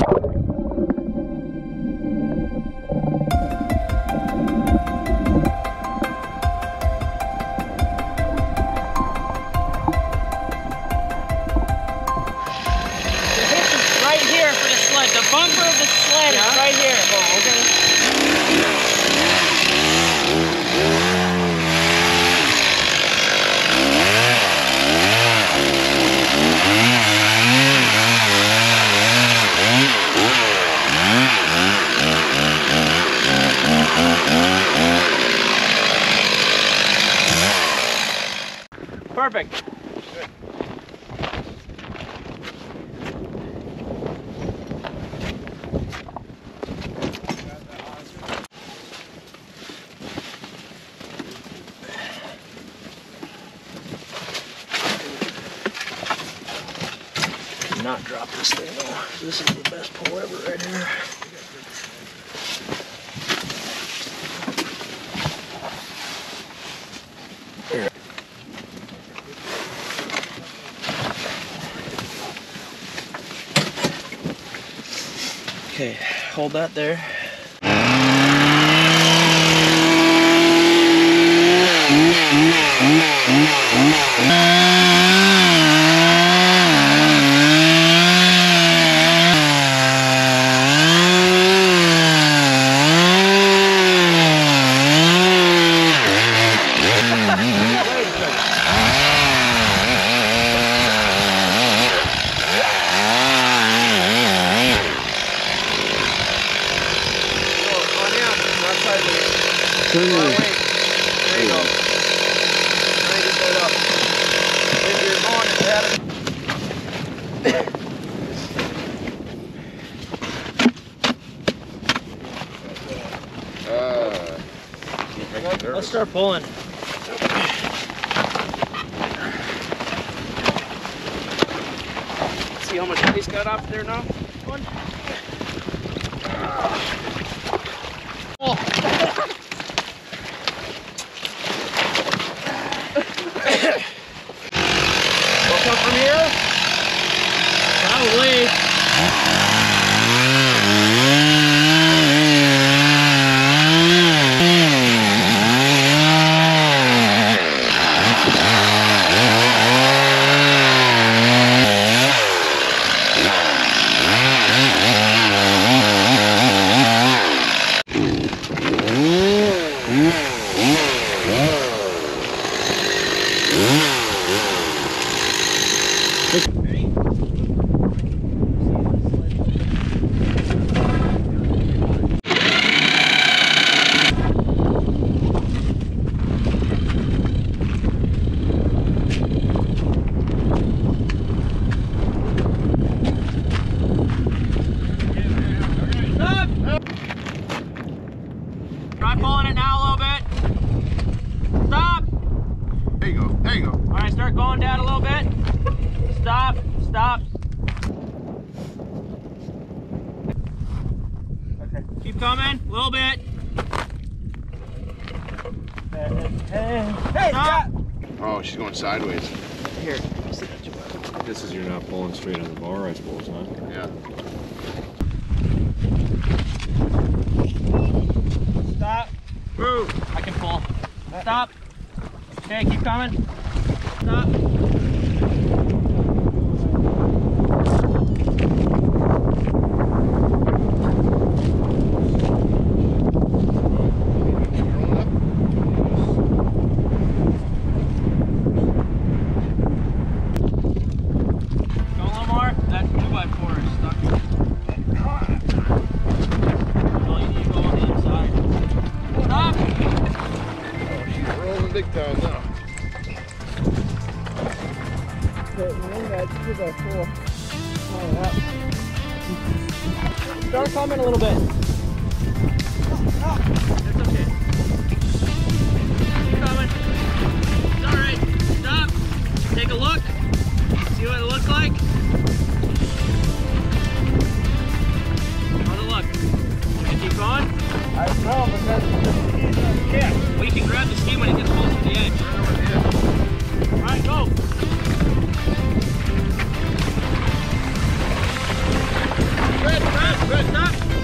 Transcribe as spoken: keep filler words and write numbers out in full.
The bumper of the sled yeah. is right here. Oh, okay. Perfect. Not drop this thing though. This is the best pull ever right here. There. Okay, hold that there. Turn your weight. There you go. Now you just hold up. If you're going to have it. Uh, let's start pulling. See how much ice got off there now? One. Oh. Come from here? Probably. Try pulling it now a little bit. Stop. There you go. There you go. All right, start going down a little bit. Stop. Stop. Okay. Keep coming. A little bit. Hey, hey, stop. Oh, she's going sideways. Here. This is you're not pulling straight on the bar, I suppose, huh? Yeah. Stop. Move. I can pull. Stop. Okay, keep coming. Stop. Big time now. Start coming a little bit. That's okay. Keep coming. It's alright. Stop. Take a look. See what it looks like. How's it look? Can you keep going? I don't know, because yeah. We can grab the ski when it gets close to the edge. Right over the edge. Alright, go. Good, Good, stop.